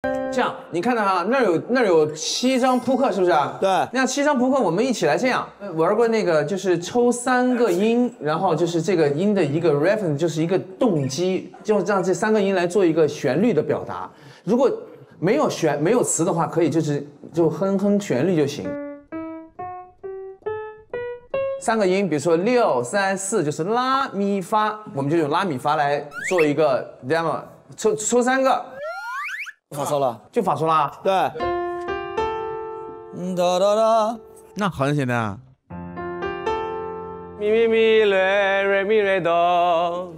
这样，你看到哈，那儿有7张扑克，是不是啊？ 对。 那7张扑克，我们一起来这样玩过那个，就是抽3个音，然后就是这个音的一个 reference， 就是一个动机，就让这3个音来做一个旋律的表达。如果没有词的话，可以就哼旋律就行。3个音，比如说6、3、4，就是拉咪发，我们就用拉咪发来做一个 demo， 抽3个。 发错了， 就发错了。 对。哒哒哒， 那很简单啊。 咪咪咪来瑞咪瑞哆。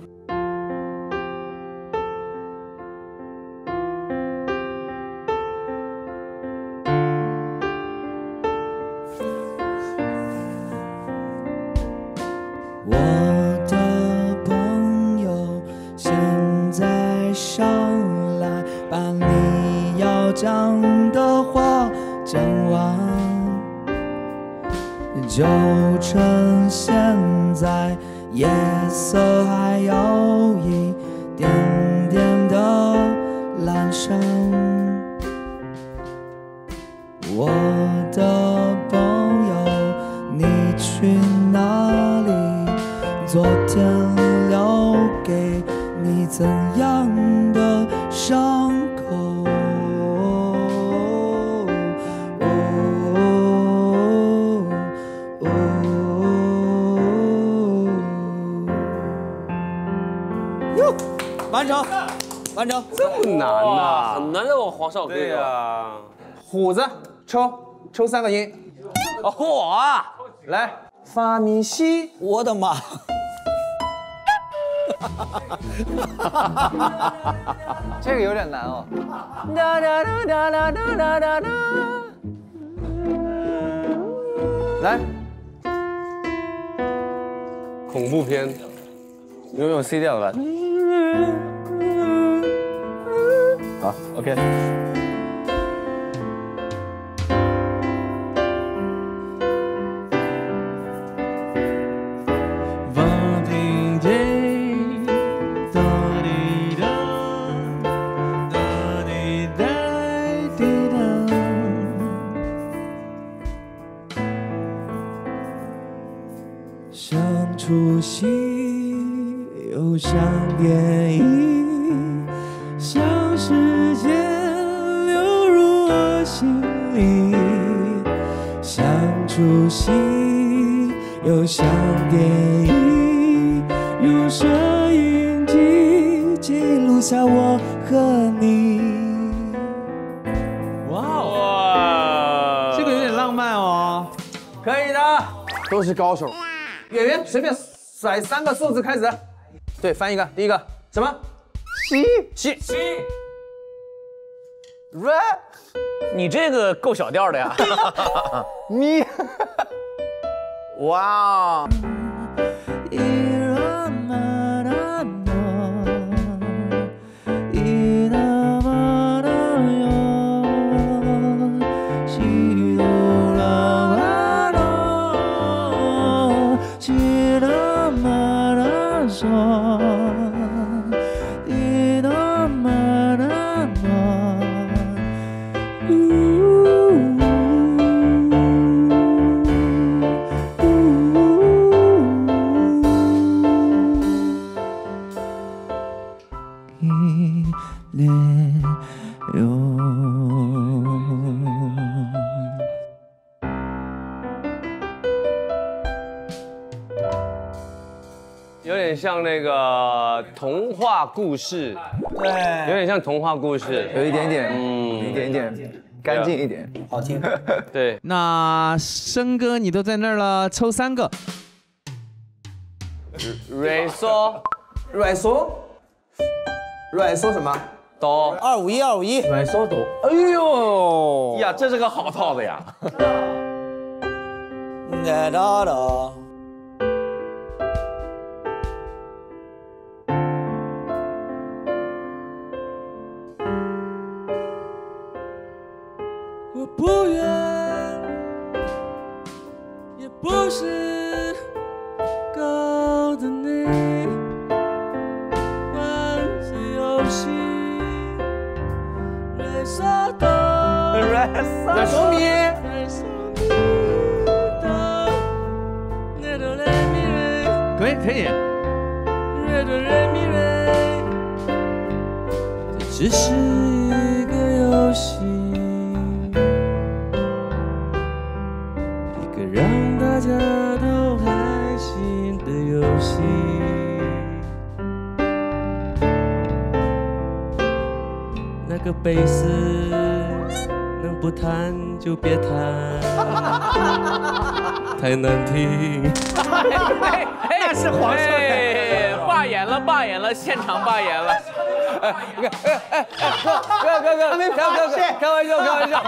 我的朋友现在上来把你要讲的话讲完，就趁现在夜色还有一点点的阑珊。我的朋友，你去哪里？昨天留给你怎样的伤口？哟，完成，完成， 这么难呐？ 很难的哦，黄少哥。 对呀。 虎子抽3个音。 哦，我啊， 来，发咪西。 我的妈！ 这个有点难哦。 来， 恐怖片， 用 C 调的吧。好 ，OK。 像出戏，又像电影，像时间流入我心里。像出戏，又像电影，用摄影机记录下我和你。 哇哦，这个有点浪漫哦。 可以的，都是高手。演员随便甩3个数字开始。对，翻一个，第一个什么？西。 Red， 你这个够小调的呀。 咪。哇。 有点像那个童话故事， 对， 有点像童话故事， 有一点点，一点点，干净一点， 好听。 对， 那生哥你都在那儿了，抽3个。 瑞嗦， 软嗦什么？ 哆 251，251， 软嗦哆。哎呦呀，这是个好套子呀。 哒哒哒。我不愿，也不是告诉你，玩些游戏，类似来说咪。 可以可以。 这只是一个游戏，一个让大家都开心的游戏。那个贝斯能不弹就别弹，太难听。 那是黄少凯，罢演了，罢演了，现场罢演了。 哥，开玩笑，开玩笑。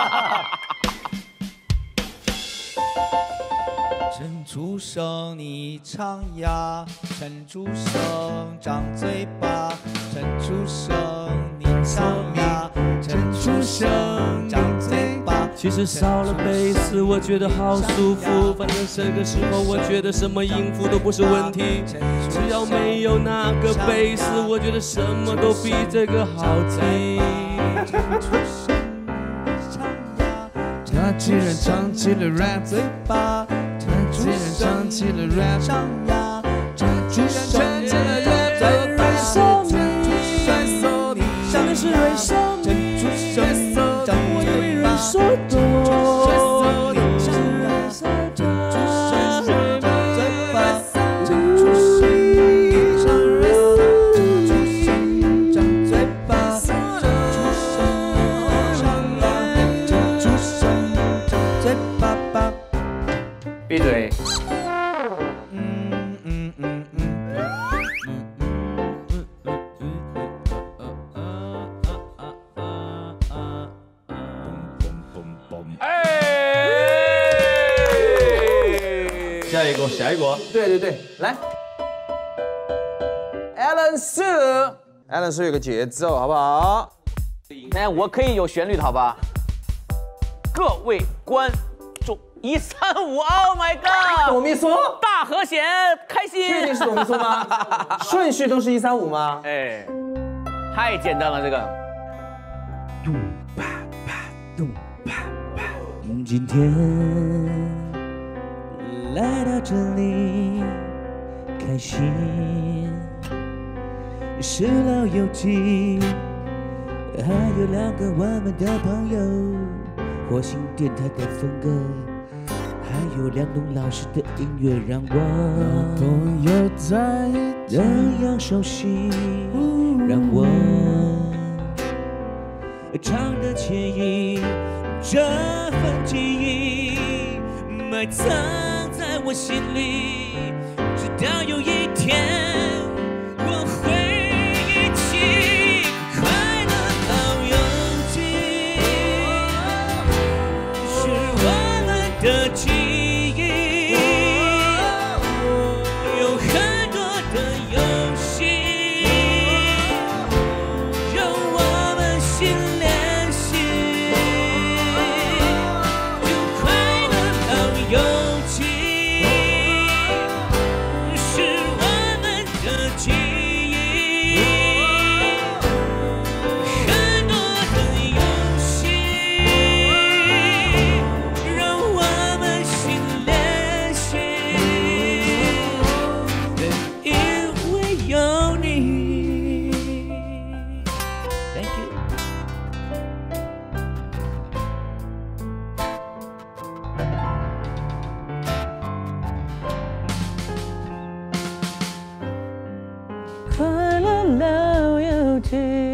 伸出手，你唱呀；伸出手，张嘴巴；伸出手，你唱呀；伸出手，张嘴巴。其实少了贝斯，我觉得好舒服。反正这个时候，我觉得什么音符都不是问题。只要没有那个贝斯，我觉得什么都比这个好听。 他居然唱起了 rap， 嘴巴。 居然唱起了 rap， 唱呀，唱起了 rap， 在瑞索米，下面是瑞索米，我以为瑞索哆，是瑞索他，嘴巴，唱瑞索，张嘴巴，嘴巴巴。 闭嘴。 下一个， 对，来 ，Alan 四有个节奏，好不好？ 哎，我可以有旋律的好吧？各位观众，1、3、5 ，Oh my God！ 哆咪嗦， 大和弦，开心。 确定是哆咪嗦吗？顺序都是1、3、5吗？ 哎，太简单了这个。 咚啪啪咚啪啪。今天来到这里，开心是老友记，还有2个我们的朋友，火星电台的风格，还有梁冬老师的音乐，让我朋友在这样熟悉，让我唱得惬意，这份记忆埋藏在我心里，直到有一天我会忆起快乐老友记，是我们的记忆，有很多的游戏，让我们心连心，有快乐老友记。快乐老友记。